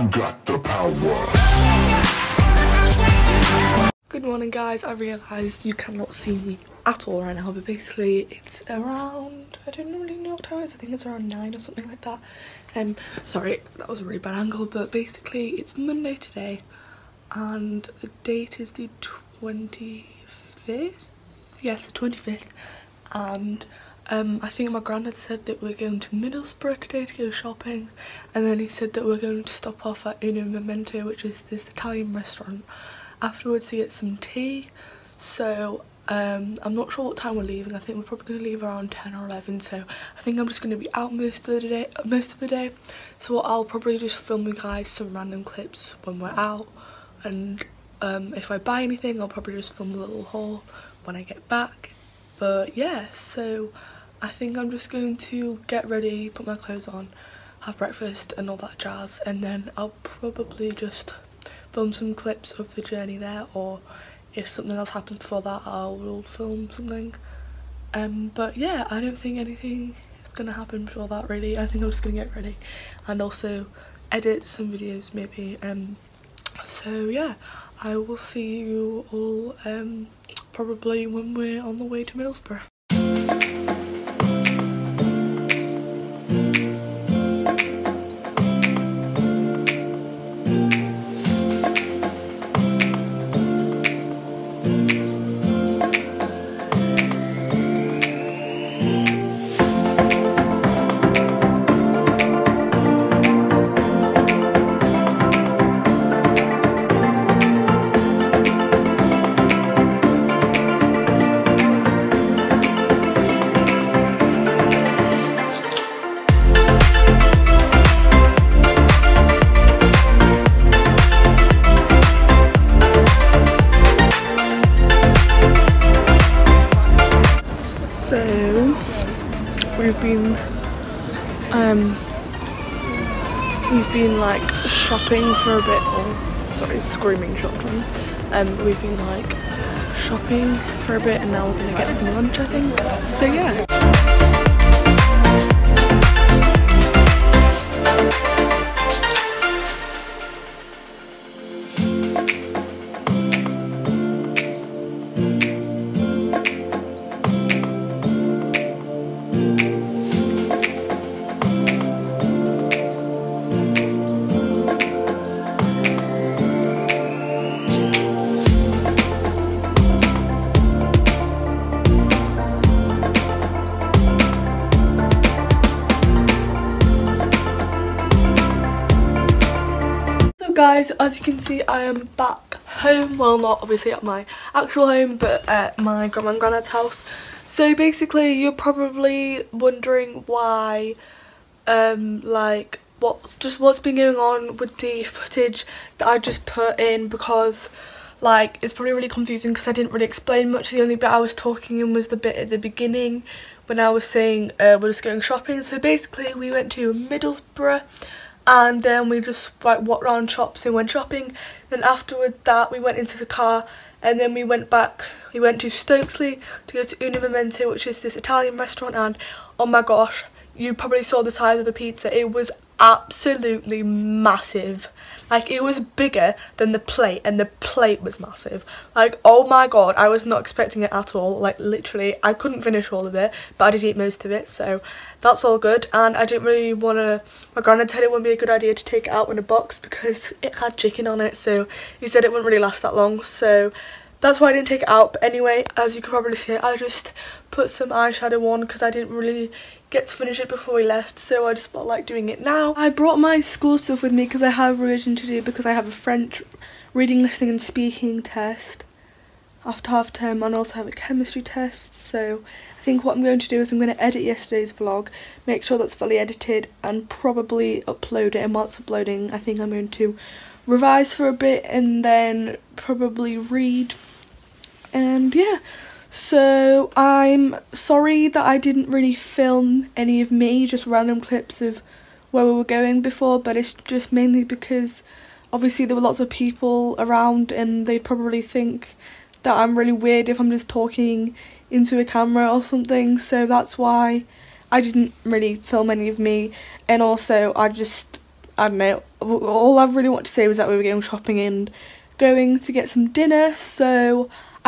You got the power. Good morning guys, I realised you cannot see me at all right now, but basically it's around, I don't really know what time it is, I think it's around 9 or something like that. Sorry, that was a really bad angle, but basically it's Monday today and the date is the 25th? Yes, the 25th, and I think my granddad said that we're going to Middlesbrough today to go shopping, and then he said that we're going to stop off at Uno Momento, which is this Italian restaurant, afterwards to get some tea. So I'm not sure what time we're leaving. I think we're probably going to leave around 10 or 11, so I think I'm just going to be out most of the day. So I'll probably just film you guys some random clips when we're out, and if I buy anything I'll probably just film a little haul when I get back. But yeah, so I think I'm just going to get ready, put my clothes on, have breakfast and all that jazz, and then I'll probably just film some clips of the journey there, or if something else happens before that I will film something. But yeah, I don't think anything is gonna happen before that really. I think I'm just gonna get ready and also edit some videos maybe. So yeah, I will see you all probably when we're on the way to Middlesbrough. We've been like shopping for a bit. Oh, sorry, screaming children. We've been like shopping for a bit, and now we're gonna get some lunch, I think. So yeah. Guys, as you can see, I am back home. Well, not obviously at my actual home, but at my grandma and granddad's house. So basically you're probably wondering why like what's been going on with the footage that I just put in, because like it's probably really confusing because I didn't really explain much. The only bit I was talking in was the bit at the beginning when I was saying we're just going shopping. So basically we went to Middlesbrough, and then we just like walked around shops and went shopping. Then afterward that we went into the car, and then we went to Stokesley to go to Uno Momento, which is this Italian restaurant, and oh my gosh, you probably saw the size of the pizza. It was absolutely massive. Like, it was bigger than the plate, and the plate was massive. Like, oh my god, I was not expecting it at all. Like, literally, I couldn't finish all of it, but I did eat most of it, so that's all good. And I didn't really want to, my granddad said it wouldn't be a good idea to take it out in a box because it had chicken on it, so he said it wouldn't really last that long, so that's why I didn't take it out. But anyway, as you can probably see, I just put some eyeshadow on because I didn't really get to finish it before we left, so I just felt like doing it now. I brought my school stuff with me because I have revision to do, because I have a French reading, listening and speaking test after half term, and also have a chemistry test. So I think what I'm going to do is I'm going to edit yesterday's vlog, make sure that's fully edited, and probably upload it. And while it's uploading, I think I'm going to revise for a bit and then probably read. And yeah, so I'm sorry that I didn't really film any of me, just random clips of where we were going before, but it's just mainly because obviously there were lots of people around and they'd probably think that I'm really weird if I'm just talking into a camera or something, so that's why I didn't really film any of me. And also I I don't know, all I really want to say was that we were going shopping and going to get some dinner. So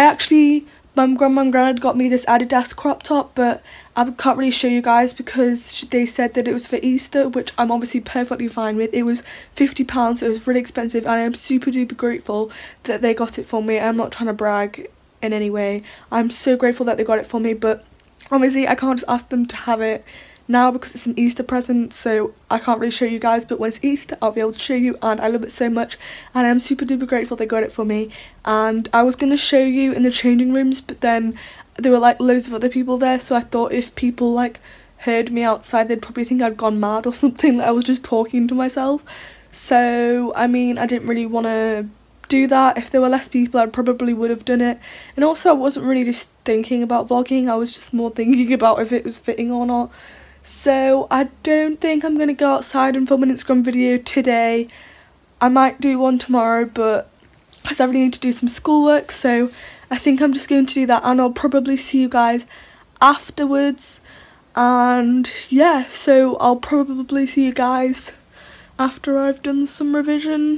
my grandma and granddad got me this Adidas crop top, but I can't really show you guys because they said that it was for Easter, which I'm obviously perfectly fine with. It was £50, so it was really expensive, and I am super duper grateful that they got it for me. I'm not trying to brag in any way. I'm so grateful that they got it for me, but obviously I can't just ask them to have it now because it's an Easter present, so I can't really show you guys, but when it's Easter I'll be able to show you, and I love it so much, and I'm super duper grateful they got it for me. And I was going to show you in the changing rooms, but then there were like loads of other people there, so I thought if people like heard me outside they'd probably think I'd gone mad or something, that I was just talking to myself. So I mean, I didn't really want to do that. If there were less people I probably would have done it, and also I wasn't really just thinking about vlogging, I was just more thinking about if it was fitting or not. So I don't think I'm going to go outside and film an Instagram video today. I might do one tomorrow, but because I really need to do some schoolwork, so I think I'm just going to do that, and I'll probably see you guys afterwards. And yeah, so I'll probably see you guys after I've done some revision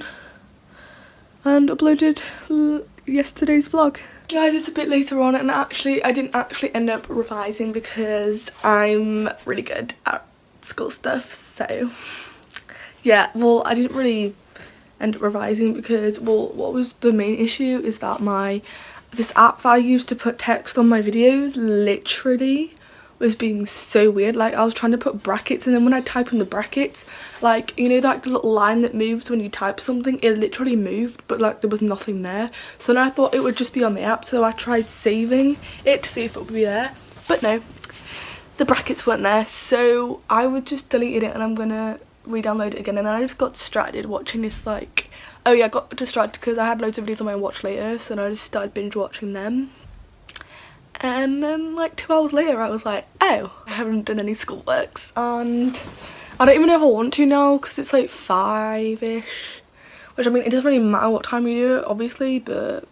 and uploaded yesterday's vlog. Guys, it's a bit later on, and actually I didn't actually end up revising because I'm really good at school stuff. So yeah, well, I didn't really end up revising because, well, what was the main issue is that this app that I used to put text on my videos literally was being so weird. Like, I was trying to put brackets, and then when I type in the brackets, like, you know, like the little line that moves when you type something, it literally moved, but like there was nothing there. So then I thought it would just be on the app, so I tried saving it to see if it would be there, but no, the brackets weren't there. So I would just delete it, and I'm gonna re-download it again. And then I just got distracted watching this, like, oh yeah, I got distracted because I had loads of videos on my watch later, so then I just started binge watching them. And then like 2 hours later I was like, oh, I haven't done any schoolworks, and I don't even know if I want to now because it's like 5ish, which, I mean, it doesn't really matter what time you do it obviously, but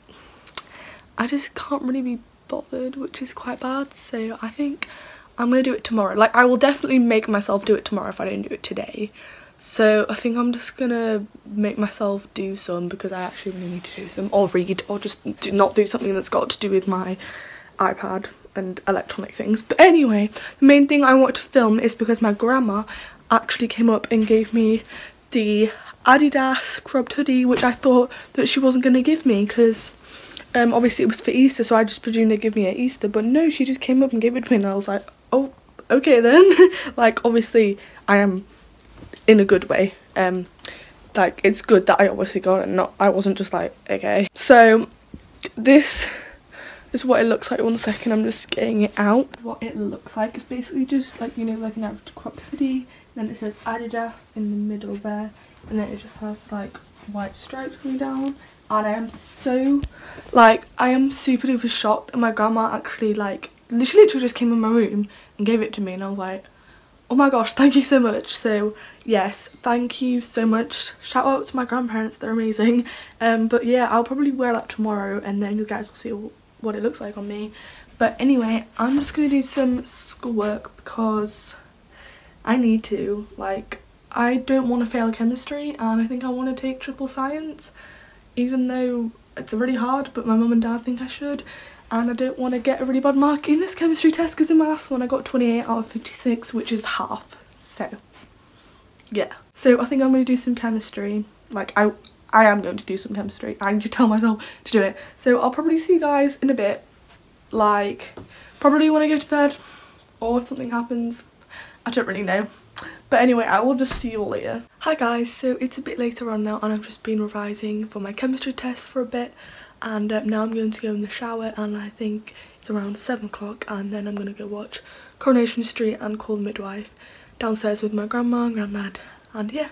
I just can't really be bothered, which is quite bad. So I think I'm gonna do it tomorrow. Like, I will definitely make myself do it tomorrow if I don't do it today. So I think I'm just gonna make myself do some because I actually really need to do some, or read, or just not do something that's got to do with my iPad and electronic things. But anyway, the main thing I want to film is because my grandma actually came up and gave me the Adidas cropped hoodie, which I thought that she wasn't going to give me because obviously it was for Easter, so I just presumed they'd give me at Easter. But no, she just came up and gave it to me, and I was like, oh, okay then. Like, obviously I am in a good way, like, it's good that I obviously got it, and not, I wasn't just like, okay. So this is what it looks like. One second, I'm just getting it out. What it looks like is basically just like, you know, like an average cropped hoodie. Then it says Adidas in the middle there, and then it just has like white stripes coming down. And I am so, like, I am super duper shocked, and my grandma actually, like, literally just came in my room and gave it to me, and I was like, oh my gosh, thank you so much. So yes, thank you so much. Shout out to my grandparents, they're amazing. But yeah, I'll probably wear that tomorrow, and then you guys will see what it looks like on me. But anyway, I'm just gonna do some schoolwork because I need to. Like, I don't want to fail chemistry, and I think I want to take triple science, even though it's really hard, but my mum and dad think I should, and I don't want to get a really bad mark in this chemistry test because in my last one I got 28 out of 56, which is half. So yeah, so I think I'm going to do some chemistry. Like, I am going to do some chemistry. I need to tell myself to do it. So I'll probably see you guys in a bit, like, probably when I go to bed, or if something happens. I don't really know. But anyway, I will just see you all later. Hi guys, so it's a bit later on now, and I've just been revising for my chemistry test for a bit, and now I'm going to go in the shower, and I think it's around 7 o'clock, and then I'm going to go watch Coronation Street and Call the Midwife downstairs with my grandma and granddad, and yeah.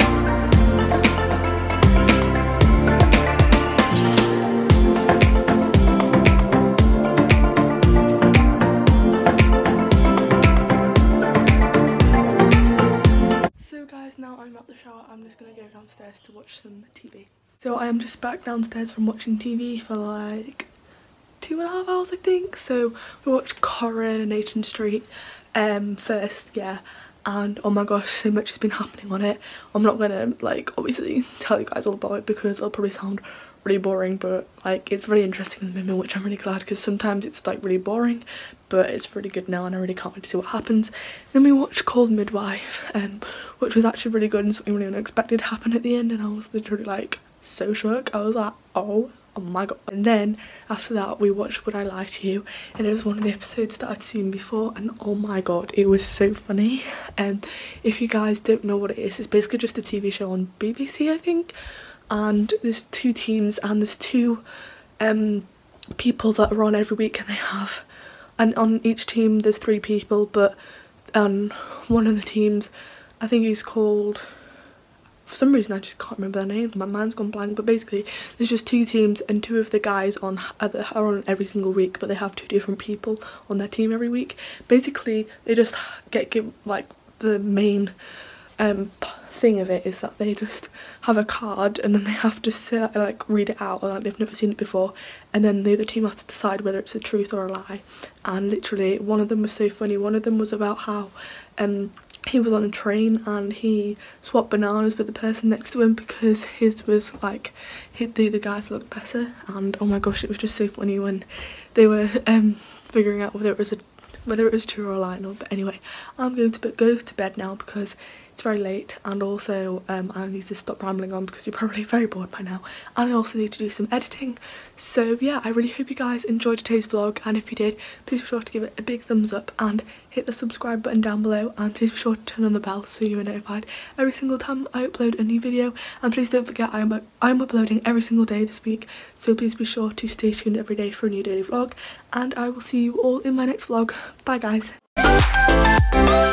Now I'm at the shower, I'm just gonna go downstairs to watch some TV. So I am just back downstairs from watching TV for like 2.5 hours, I think. So we watched Coronation Street first, yeah, and oh my gosh, so much has been happening on it. I'm not gonna like obviously tell you guys all about it because it'll probably sound really boring, but like it's really interesting at the moment, which I'm really glad, because sometimes it's like really boring, but it's really good now and I really can't wait to see what happens. Then we watched Cold Midwife, which was actually really good and something really unexpected happened at the end, and I was literally like so shook. I was like, oh my god. And then after that we watched Would I Lie to You, and it was one of the episodes that I'd seen before, and oh my god, it was so funny. And if you guys don't know what it is, it's basically just a TV show on BBC, I think, and there's 2 teams and there's 2 people that are on every week, and they have, and on each team there's 3 people, but one of the teams, I think he's called, for some reason I just can't remember their names, my mind's gone blank, but basically there's just 2 teams and 2 of the guys are on every single week, but they have 2 different people on their team every week. Basically they just get like the main thing of it is that they just have a card and then they have to say, like read it out, or like they've never seen it before, and then the other team has to decide whether it's a truth or a lie. And literally one of them was so funny. One of them was about how he was on a train and he swapped bananas with the person next to him because his was like, the guys looked better, and oh my gosh, it was just so funny when they were figuring out whether it was true or a lie or not. But anyway, I'm going to go to bed now because it's very late, and also I need to stop rambling on because you're probably very bored by now, and I also need to do some editing. So yeah, I really hope you guys enjoyed today's vlog, and if you did, please be sure to give it a big thumbs up and hit the subscribe button down below, and please be sure to turn on the bell so you are notified every single time I upload a new video. And please don't forget I'm uploading every single day this week, so please be sure to stay tuned every day for a new daily vlog, and I will see you all in my next vlog. Bye guys.